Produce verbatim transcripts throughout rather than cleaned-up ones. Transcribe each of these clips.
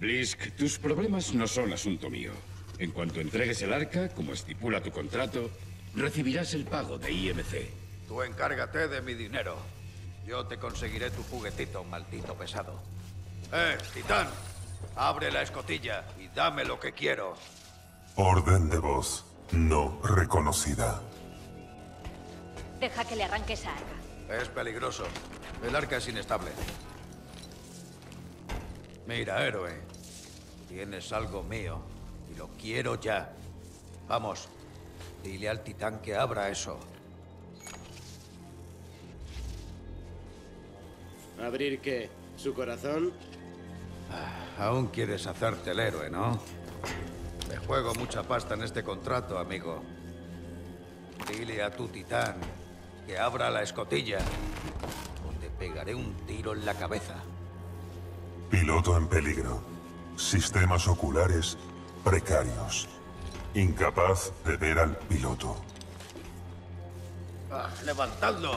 Blisk, tus problemas no son asunto mío. En cuanto entregues el arca, como estipula tu contrato, recibirás el pago de I M C. Tú encárgate de mi dinero. Yo te conseguiré tu juguetito, maldito pesado. ¡Eh, Titán! Abre la escotilla y dame lo que quiero. Orden de voz no reconocida. Deja que le arranque esa arca. Es peligroso. El arca es inestable. Mira, héroe. Tienes algo mío y lo quiero ya. Vamos, dile al Titán que abra eso. ¿Abrir qué? ¿Su corazón? Ah, aún quieres hacerte el héroe, ¿no? Te juego mucha pasta en este contrato, amigo. Dile a tu Titán que abra la escotilla o te pegaré un tiro en la cabeza. Piloto en peligro. Sistemas oculares precarios. Incapaz de ver al piloto. Ah, ¡levantadlo!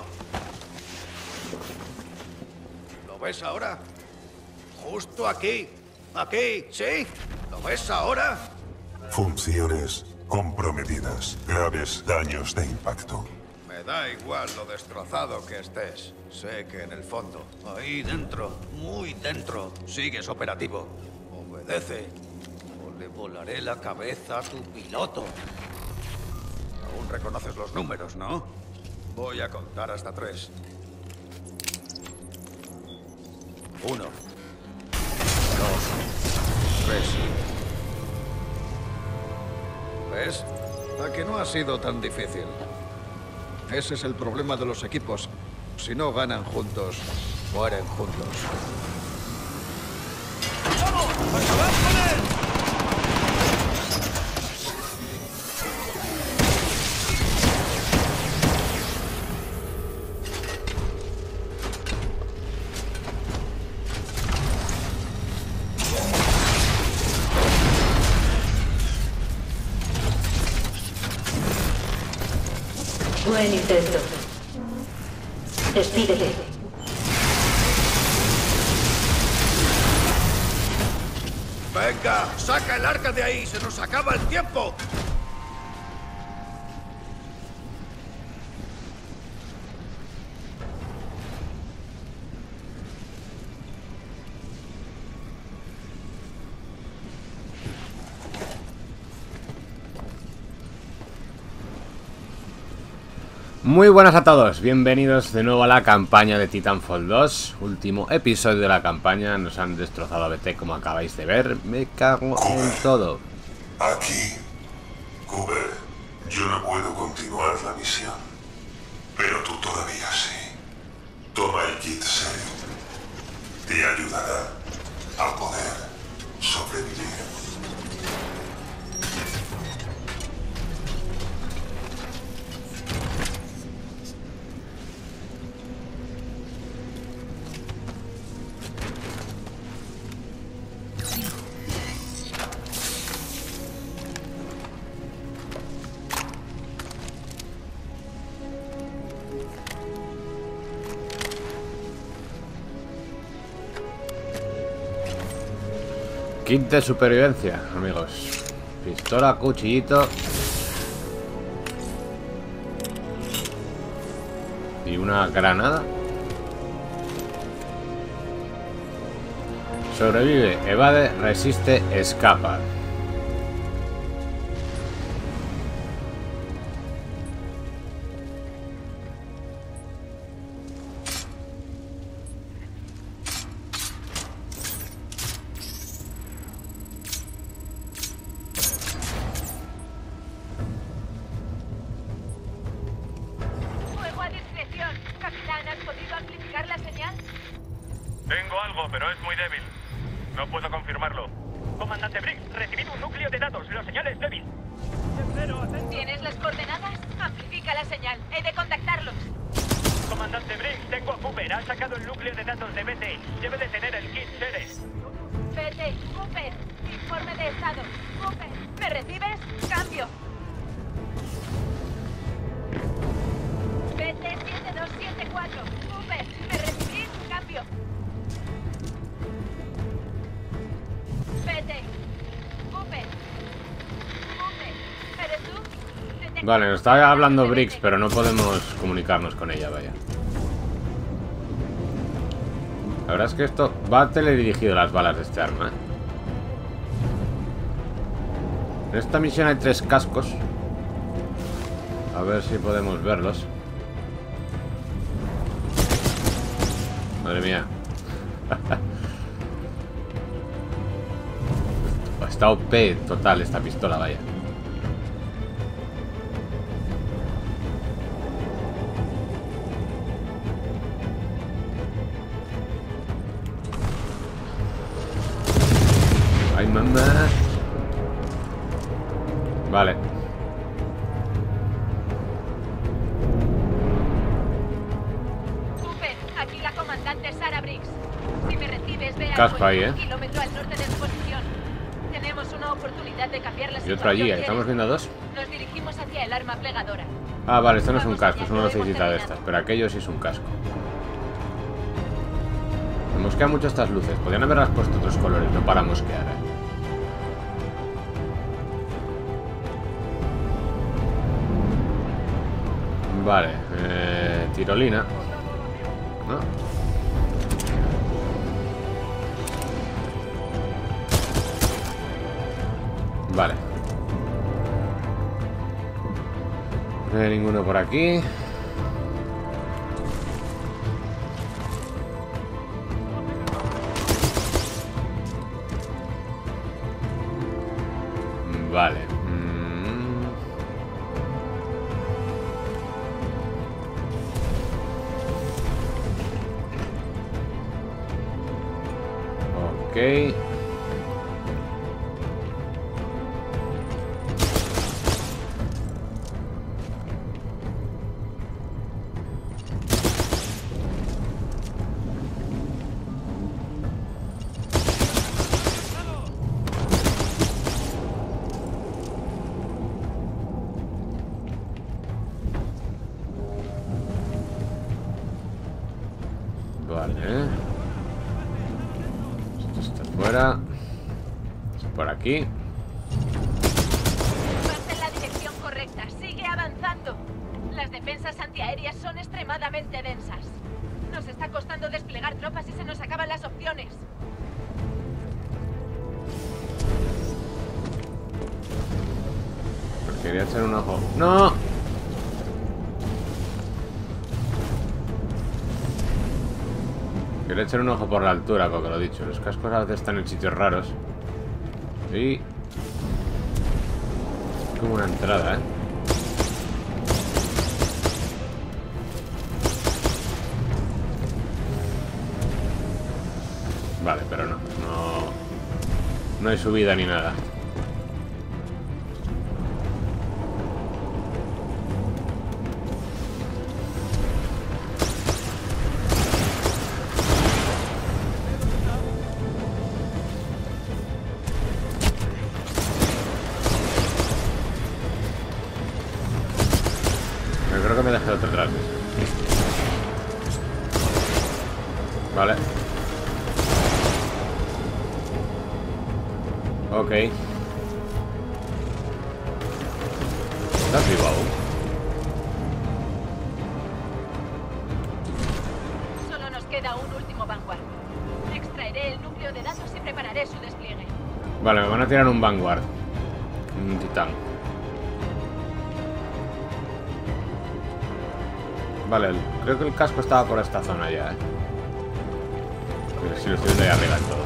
¿Lo ves ahora? Justo aquí. Aquí, ¿sí? ¿Lo ves ahora? Funciones comprometidas. Graves daños de impacto. Me da igual lo destrozado que estés. Sé que en el fondo, ahí dentro, muy dentro, sigues operativo. Obedece o le volaré la cabeza a tu piloto. Aún reconoces los números, ¿no? Voy a contar hasta tres. Uno. Dos. Tres. ¿Ves? A que no ha sido tan difícil. Ese es el problema de los equipos. Si no ganan juntos, mueren juntos. ¡Vamos! ¡Acabad con él! Buen intento. Despídete. ¡Venga! ¡Saca el arca de ahí! ¡Se nos acaba el tiempo! Muy buenas a todos, bienvenidos de nuevo a la campaña de Titanfall dos. Último episodio de la campaña, nos han destrozado a B T como acabáis de ver. Me cago en todo. Aquí, Cooper, yo no puedo continuar la misión. Pero tú todavía sí. Toma el kit serio. Te ayudará a poder sobrevivir. Kit de supervivencia, amigos. Pistola, cuchillito. Y una granada. Sobrevive, evade, resiste, escapa. Fuego a discreción. Capitán, ¿has podido amplificar la señal? Tengo algo, pero es muy débil. No puedo confirmarlo. Comandante Briggs, recibido un núcleo de datos. La señal es débil. ¿Tienes las coordenadas? Amplifica la señal. He de contactarlos. Comandante Briggs, tengo a Cooper. Ha sacado el núcleo de datos de B T. Debe de tener el kit Ceres. Vete, Cooper. Informe de estado. Cooper, ¿me recibes? Cambio. B T siete dos siete cuatro. Cooper, ¿me recibís? Cambio. Vale, nos está hablando Briggs, pero no podemos comunicarnos con ella, vaya. La verdad es que esto va teledirigido las balas de este arma, ¿eh? En esta misión hay tres cascos. A ver si podemos verlos. Madre mía. Está O P total esta pistola, vaya. Ay, mamá. Vale. Cooper, aquí la comandante Sarah Briggs. Si me recibes, ve a Casco ahí, ¿eh? un kilómetro al norte de su posición. Tenemos una oportunidad de cambiar la Y situación. otro allí, que estamos eres. viendo dos. Nos dirigimos hacia el arma plegadora. Ah, vale, esto no es un Vamos casco, allá, es una lo hemos lucecita de terminado. estas. Pero aquello sí es un casco. Me mosquean mucho estas luces. Podrían haberlas puesto otros colores, no para mosquear, ¿eh? Vale, eh, tirolina. ¿No? Vale. No hay ninguno por aquí. Vale. Mm. Ok. Vale. Esto está fuera. Esto por aquí. Vas en la dirección correcta. Sigue avanzando. Las defensas antiaéreas son extremadamente densas. Nos está costando desplegar tropas y se nos acaban las opciones. Quería echar un ojo. ¡No! Quería echar un ojo por la altura, porque lo he dicho. Los cascos a veces están en sitios raros. Y... es como una entrada, ¿eh? Vale, pero no. No, no hay subida ni nada. Creo que me dejé otro atrás. Vale. Ok. ¿Estás vivo aún? Solo nos queda un último Vanguard. Extraeré el núcleo de datos y prepararé su despliegue. Vale, me van a tirar un Vanguard. Un titán. Vale, creo que el casco estaba por esta zona ya, ¿eh? Pero si lo estoy viendo ahí arriba en todo.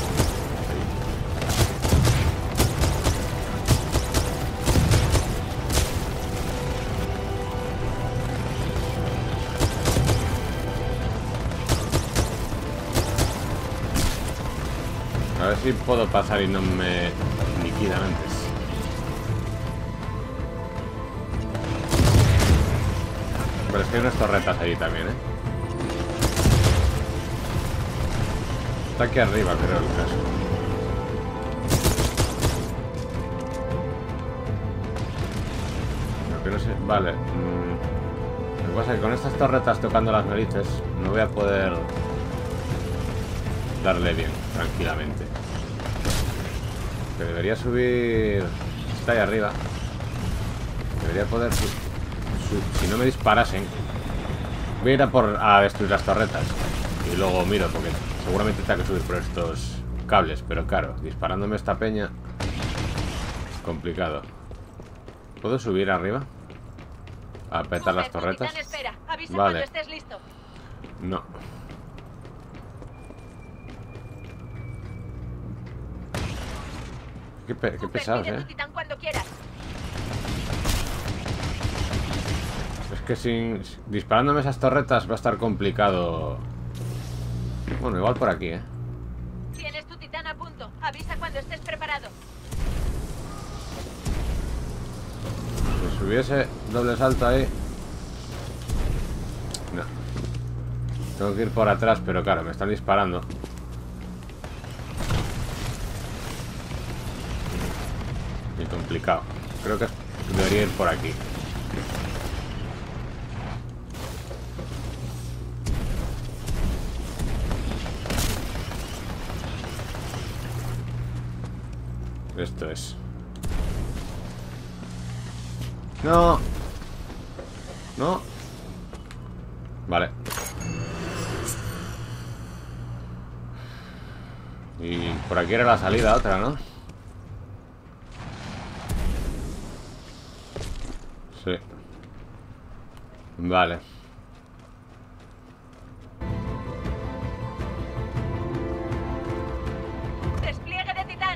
A ver si puedo pasar y no me liquidan antes. Pero es que hay unas torretas ahí también, ¿eh? Está aquí arriba, creo, el casco. Lo que no sé... Vale. Mm. Lo que pasa es que con estas torretas tocando las narices no voy a poder darle bien, tranquilamente. Que debería subir... Está ahí arriba. Debería poder... su- su- si no me disparasen... Voy a ir a, por, a destruir las torretas. Y luego miro, porque seguramente tengo que subir por estos cables. Pero claro, disparándome esta peña... Complicado. ¿Puedo subir arriba? A petar las torretas. Titán, espera. Avisa Vale. cuando estés listo. No. Qué, pe- qué Cooper, pesados, pide eh. tu titán cuando quieras. Es que sin... disparándome esas torretas va a estar complicado. Bueno, igual por aquí, eh. Tienes tu titán a punto. Avisa cuando estés preparado. Si subiese doble salto ahí... No. Tengo que ir por atrás, pero claro, me están disparando. Y complicado. Creo que debería ir por aquí. Esto es. No. No. Vale. Y por aquí era la salida otra, ¿no? Sí. Vale. Despliegue de titán.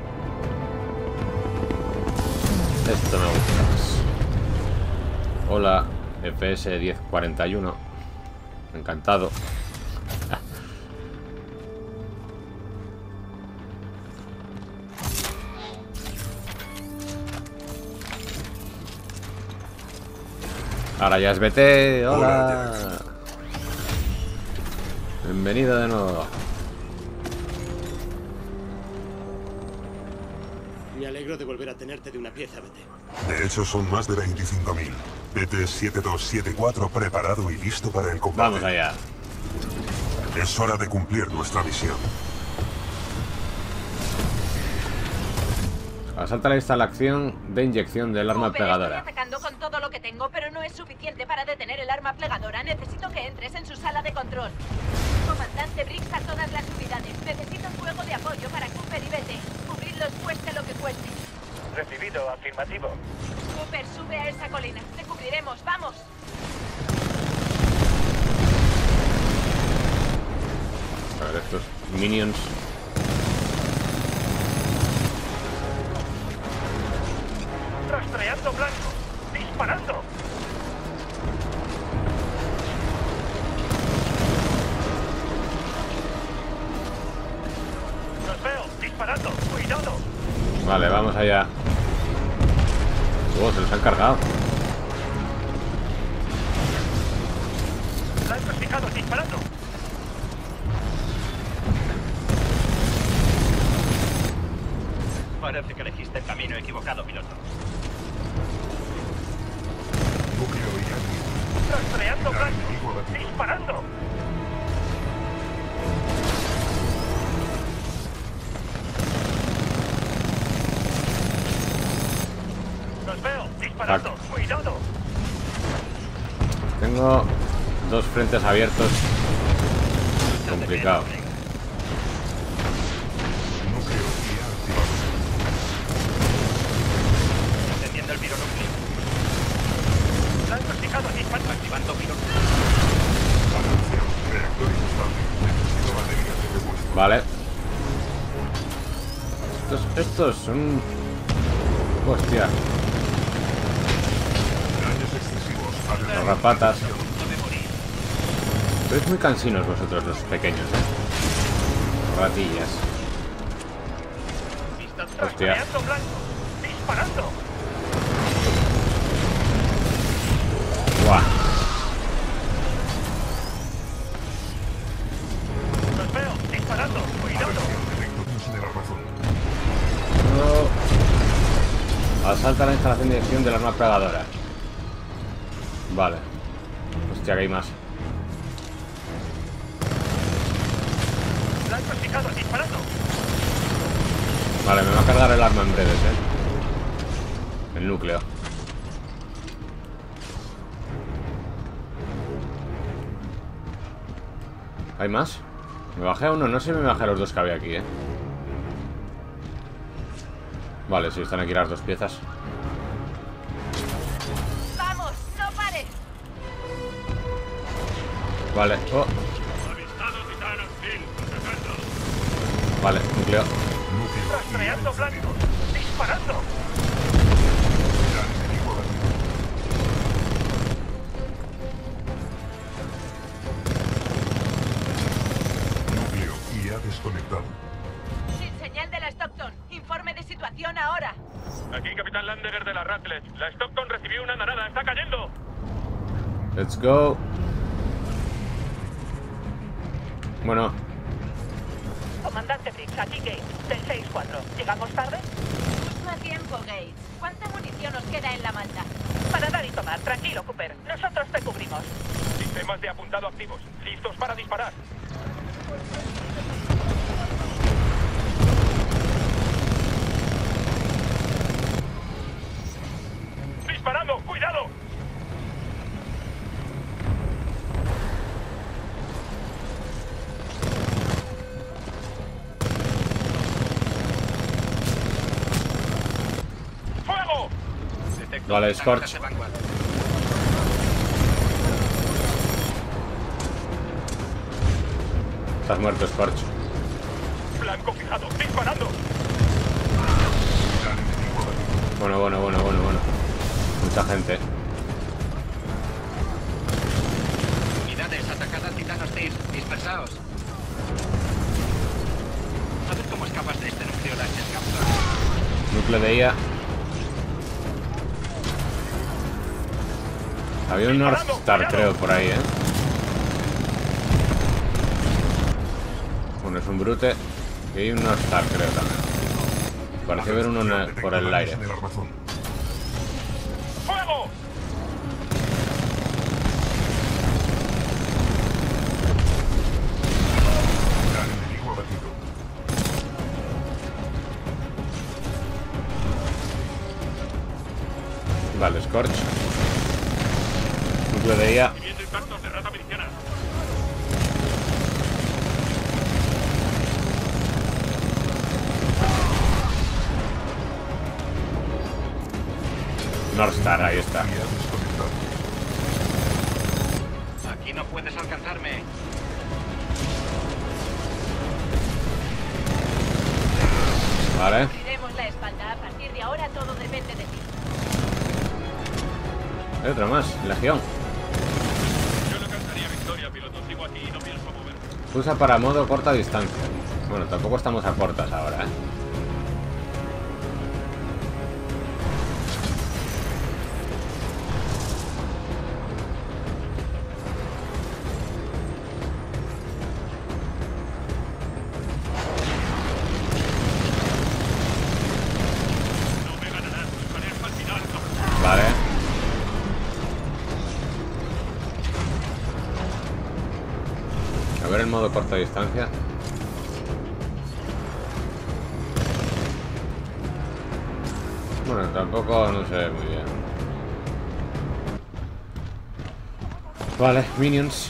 Esto me gusta más. Hola, F S diez cuarenta y uno. Encantado. Ahora ya es B T. Hola. Bienvenido de nuevo. Me alegro de volver a tenerte de una pieza, B T. De hecho, son más de veinticinco mil. B T siete dos siete cuatro preparado y listo para el combate. Vamos allá. Es hora de cumplir nuestra misión. Asalta la instalación de inyección del arma Cooper, plegadora. estoy atacando con todo lo que tengo, pero no es suficiente para detener el arma plegadora. Necesito que entres en su sala de control. Comandante Briggs a todas las unidades. Necesito un fuego de apoyo para Cooper y B T. Cubridlos cueste lo que cueste. Recibido, afirmativo. Cooper, sube a esa colina. Te cubriremos. ¡Vamos! A ver, estos minions. Rastreando blanco. Disparando. Los veo. Disparando. Cuidado. Vale, vamos allá. Oh, se los han cargado. Blancos fijados. Disparando. Parece que elegiste el camino equivocado, piloto. Núcleo y aquí. Rastreando Ya, blanco. enemigo abatido. Disparando. Los veo. Disparando. Cuidado. Tengo dos frentes abiertos. Complicado. Núcleo y activado. Encendiendo el pironúcleo. Blancos fijados. Disparando. Activando pironúcleo. Atención, reactor inestable. Necesito baterías de repuesto. Vale. Estos, estos son... Hostia, Daños excesivos. Atención. los rapatas. No me morir. Sois muy cansinos vosotros, los pequeños, eh. Ratillas. Hostia. Rastreando blanco. Disparando. Buah. Los veo. Disparando. Cuidado. Atención, detector tiene la razón. No. Asalta la instalación de dirección del arma plegadora. Vale. Hostia, que hay más. Blancos fijados. Disparando. Vale, me va a cargar el arma en breves, eh. El núcleo. ¿Hay más? Me bajé a uno, no sé si me bajé a los dos que había aquí, ¿eh? Vale, sí, están aquí las dos piezas. ¡Vamos! ¡No pares! Vale, oh. Vale, núcleo. Rastreando blancos. Disparando. Núcleo I A desconectado. Sin señal de la Stockton. Informe de situación ahora. Aquí, Capitán Landeger de la Ratlet. La Stockton recibió una nanada. ¡Está cayendo! Let's go. Bueno, Comandante Briggs, aquí Gates, del seis cuatro. ¿Llegamos tarde? Justo a tiempo, Gates. ¿Cuánta munición nos queda en la malta? Para dar y tomar. Tranquilo, Cooper. Nosotros te cubrimos. Sistemas de apuntado activos. Listos para disparar. ¡Disparando! ¡Cuidado! ¡Fuego! vale, Scorch. Estás muerto, Scorch. Blanco fijado. ¡Disparando! Bueno, bueno, bueno, bueno, bueno. Mucha gente. Unidades, atacad al Titán Hostil. Dispersaos. A ver cómo escapas de este núcleo de Capsule. Núcleo de I A. Había un North Star, creo, por ahí, ¿eh? Bueno, es un brute. Y hay un North Star, creo, también. Parece ver uno en el- por el aire. En el armazón. ¡Fuego! Gran enemigo abatido. Vale, Scorch. Núcleo de I A. Recibiendo impactos de rata miliciana. North Star, ahí está. I A desconectado. Aquí no puedes alcanzarme. Vale. Abriremos la espalda. A partir de ahora todo depende de ti. Hay otra más. Legión. Yo no cantaría victoria, piloto. Sigo aquí y no pienso mover. Usa para modo corta distancia. Bueno, tampoco estamos a cortas ahora, ¿eh? No me ganarás. Lucharé hasta el final, cabrón. Vale. A ver el modo corta distancia. Bueno, tampoco no se ve muy bien. Vale, minions.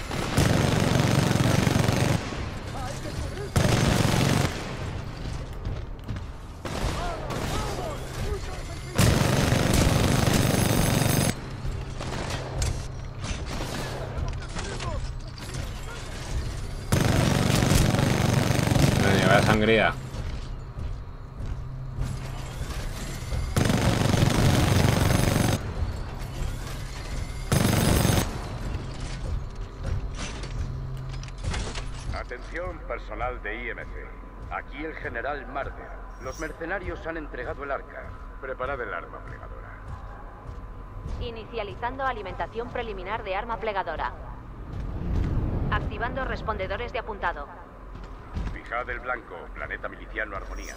Venga, vaya sangría. Atención, personal de I M C. Aquí el general Marder. Los mercenarios han entregado el arca. Preparad el arma plegadora. Inicializando alimentación preliminar de arma plegadora. Activando respondedores de apuntado. Fijad el blanco, planeta miliciano Armonía.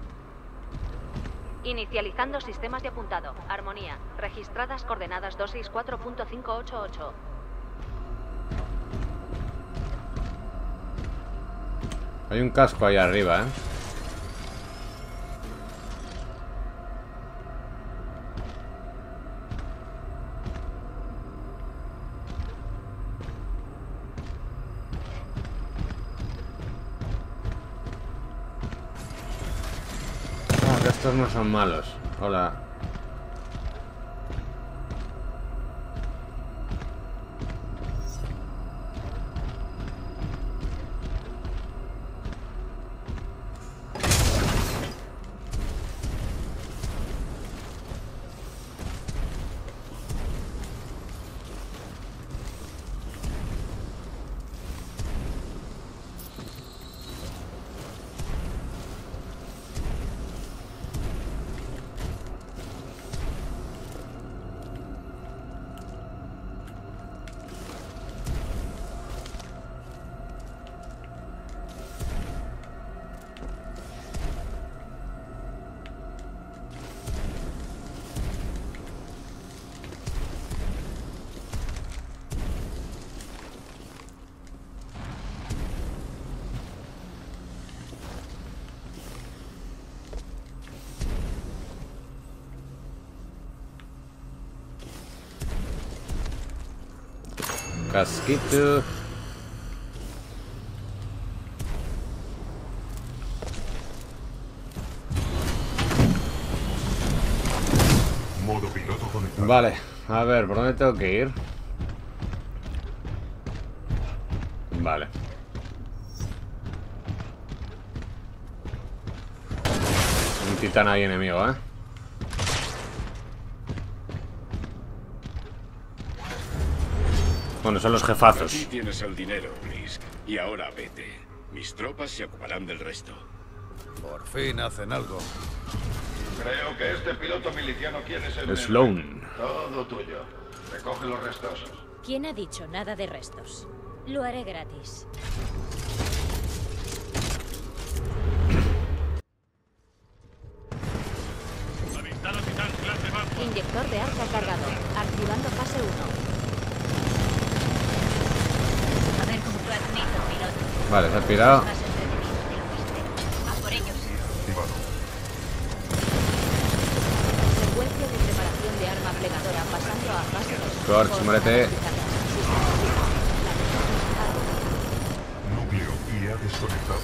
Inicializando sistemas de apuntado. Armonía. Registradas coordenadas doscientos sesenta y cuatro punto quinientos ochenta y ocho. Hay un casco ahí arriba, ¿eh? Estos no son malos. Hola. Casquito. Modo piloto conectado. Vale, a ver, ¿por dónde tengo que ir? Vale. Un titán ahí enemigo, ¿eh? Bueno, son los jefazos. Aquí tienes el dinero, Blisk. Y ahora vete. Mis tropas se ocuparán del resto. Por fin hacen algo. Creo que este piloto miliciano quiere ser... Sloan. Todo tuyo. Recoge los restos. ¿Quién ha dicho nada de restos? Lo haré gratis. Inyector de arca cargado. Activando fase uno. A ver cómo lo admito, piloto. Vale, se ha pirado. Más entretenido de lo que espero. A por ellos. Secuencia de preparación de arma plegadora pasando a fase dos. Scorch, muérete. Núcleo I A desconectado.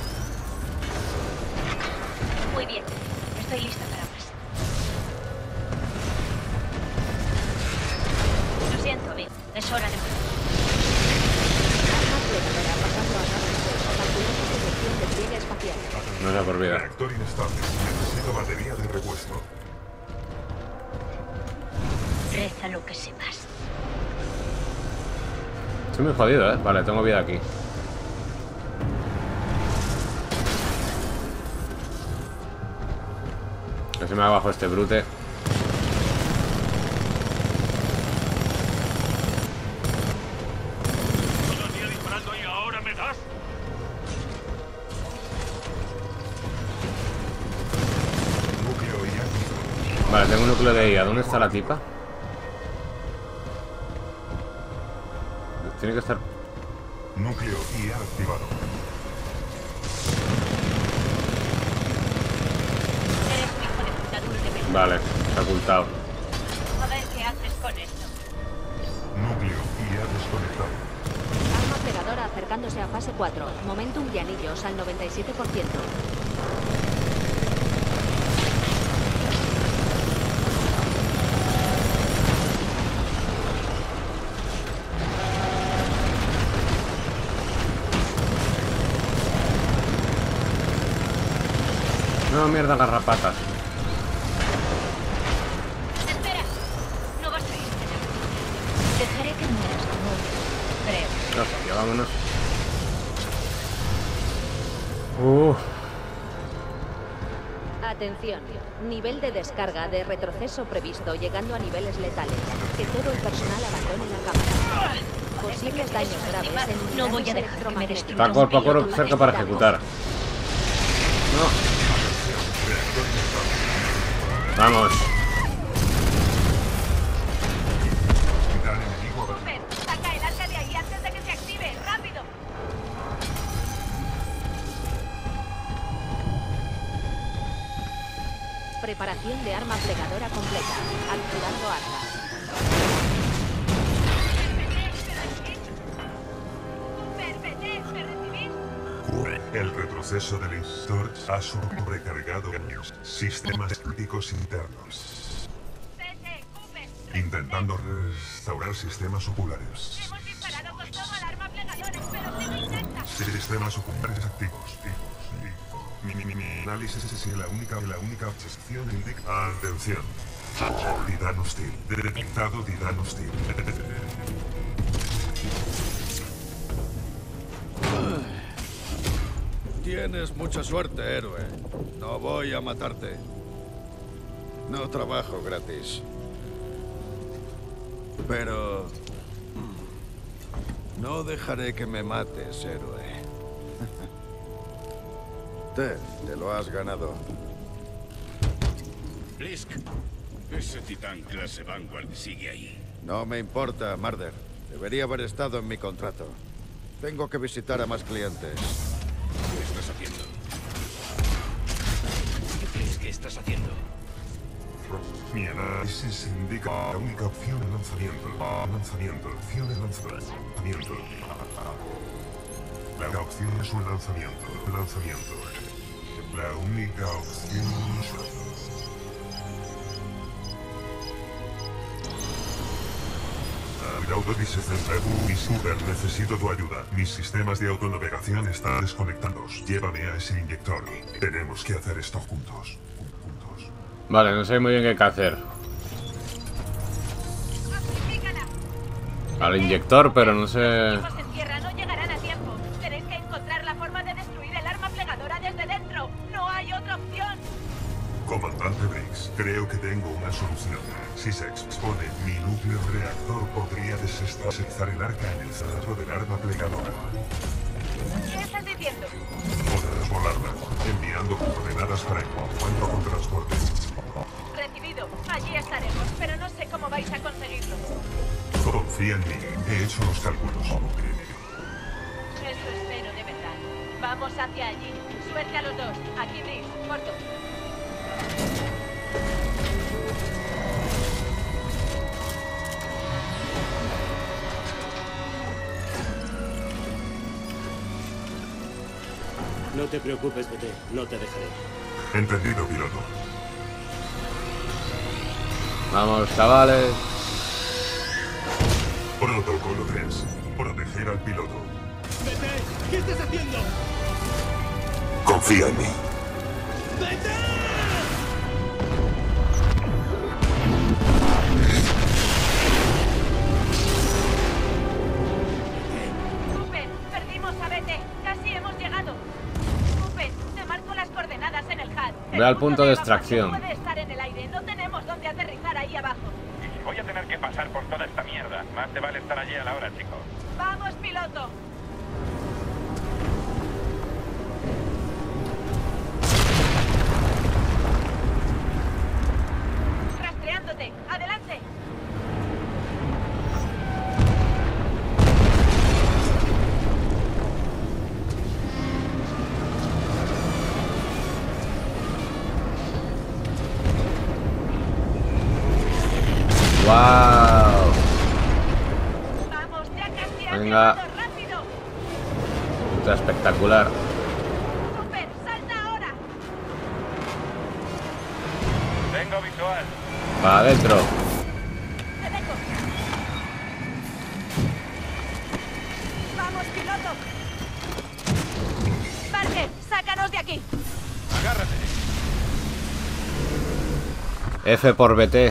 Muy bien. Estoy lista para más. Lo siento, Vic. Es hora de morir. Arma plegadora pasando a fase dos. Calculando detección de pliegue espacial. No se por vida. Reactor inestable. Necesito batería de repuesto. Reza lo que sepas. Estoy muy jodido, ¿eh? Vale, tengo vida aquí. Que se me va abajo este brute. Todavía disparando y ahora me das. Núcleo I A. Vale, tengo un núcleo de I A. ¿Dónde está la tipa? Tiene que estar... Núcleo I A activado. Eres un hijo de puta duro de verdad. Vale, se ha ocultado. A ver qué haces con esto. Núcleo I A desconectado. Arma plegadora acercándose a fase cuatro. Momentum y anillos al noventa y siete por ciento. No, mierda, garrapatas. Espera. No vas a irte. Dejaré que mueras como un... Creo. Hostia, vámonos. Uh, Atención. Nivel de descarga de retroceso previsto llegando a niveles letales. Que todo el personal abandone la cámara. Posibles daños graves en No voy a unidades dejar que me electromagnéticas. destruya está cuerpo a un piloto cuerpo cerca para ejecutar. No. Vamos. Titán enemigo abatido. Super, saca el arca de ahí antes de que se active. ¡Rápido! Preparación de arma plegadora completa. Activando arma. Super, ¿me recibís? El retroceso del instructor ha sobrecargado sistemas críticos internos, intentando restaurar sistemas oculares. Hemos disparado con todo al arma plegadora, pero sigue intacta. Sistemas oculares activos. Mi, mi, mi, mi análisis es que la única, la única obsesión indica... Atención. Titán hostil. Detectado titán hostil. Tienes mucha suerte, héroe. No voy a matarte. No trabajo gratis. Pero... no dejaré que me mates, héroe. Ten, te lo has ganado. Blisk, ese titán clase Vanguard sigue ahí. No me importa, Marder. Debería haber estado en mi contrato. Tengo que visitar a más clientes. ¿Qué estás haciendo? ¿Qué crees que estás haciendo? Mi análisis indica la única opción de lanzamiento. Lanzamiento. Opción de lanzamiento. La opción es un lanzamiento. Lanzamiento. La única opción es... Super, necesito tu ayuda. Mis sistemas de autonavegación están desconectados. Llévame a ese inyector. Tenemos que hacer esto juntos. Juntos. Vale, no sé muy bien qué hacer. Al inyector, pero no sé... Los en tierra no llegarán a tiempo. Tenéis que encontrar la forma de destruir el arma plegadora desde dentro. No hay otra opción. Comandante Briggs, creo que tengo una solución. Si se expone, mi núcleo reactor podría desestabilizar el arca en el centro del arma plegadora. ¿Qué estás diciendo? Podrás volarla, enviando coordenadas para encuentro con transporte. Recibido. Allí estaremos, pero no sé cómo vais a conseguirlo. Confía en mí. He hecho los cálculos. Eso espero de verdad. Vamos hacia allí. Suerte a los dos. Aquí Briggs, corto. No te preocupes, B T. No te dejaré. Entendido, piloto. Vamos, chavales. Protocolo tres. Proteger al piloto. B T, ¿qué estás haciendo? Confía en mí. B T. Cooper, perdimos a B T. Casi hemos llegado. Cooper, te marco las coordenadas en el H U D. Ve al punto de extracción. Puede estar en el aire. No tenemos dónde aterrizar ahí abajo. Voy a tener que pasar por toda esta mierda. Más te vale estar allí a la hora, chicos. Vamos, piloto. Rastreándote. Adelante. ¡Wow! Vamos, ya casi has Venga. llegado, rápido. Está espectacular. Cooper, salta ahora. Tengo visual. Para adentro. Te dejo. Vamos, piloto. Parker, sácanos de aquí. Agárrate. F por B T.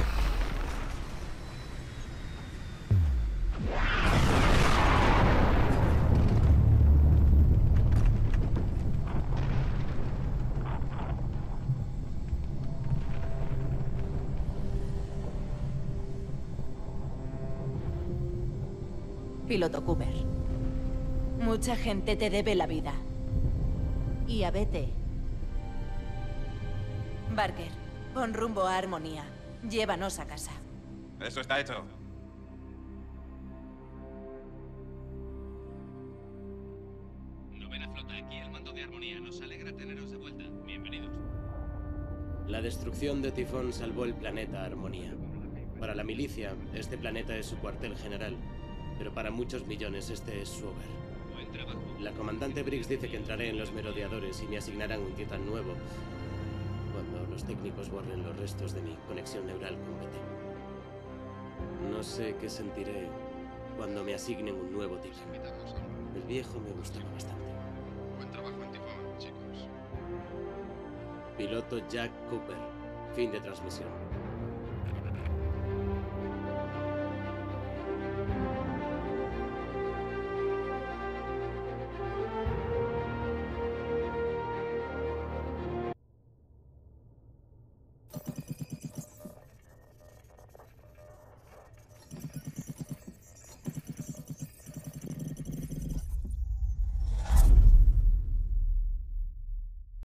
Piloto Cooper. Mucha gente te debe la vida. Y a B T. Barker, pon rumbo a Armonía. Llévanos a casa. Eso está hecho. Novena flota, aquí el mando de Armonía. Nos alegra teneros de vuelta. Bienvenidos. La destrucción de Tifón salvó el planeta Armonía. Para la milicia, este planeta es su cuartel general. Pero para muchos millones este es su hogar. Buen trabajo. La comandante Briggs dice que entraré en los merodeadores y me asignarán un titán nuevo cuando los técnicos borren los restos de mi conexión neural con B T. No sé qué sentiré cuando me asignen un nuevo titán. El viejo me gustaba bastante. Buen trabajo en Tifón, chicos. Piloto Jack Cooper. Fin de transmisión.